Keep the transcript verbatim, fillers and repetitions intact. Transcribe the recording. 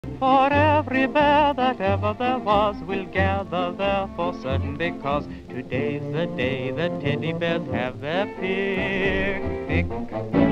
For every bear that ever there was will gather there for certain, because today's the day the teddy bears have their picnic.